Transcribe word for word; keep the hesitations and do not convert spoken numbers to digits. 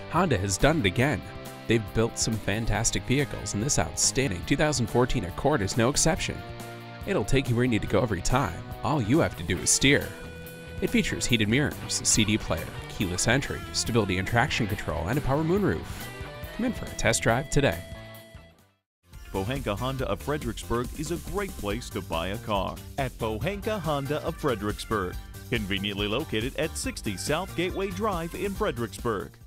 Honda has done it again. They've built some fantastic vehicles, and this outstanding two thousand fourteen Accord is no exception. It'll take you where you need to go every time. All you have to do is steer. It features heated mirrors, a C D player, keyless entry, stability and traction control, and a power moonroof. Come in for a test drive today. Pohanka Honda of Fredericksburg is a great place to buy a car. At Pohanka Honda of Fredericksburg, conveniently located at sixty South Gateway Drive in Fredericksburg.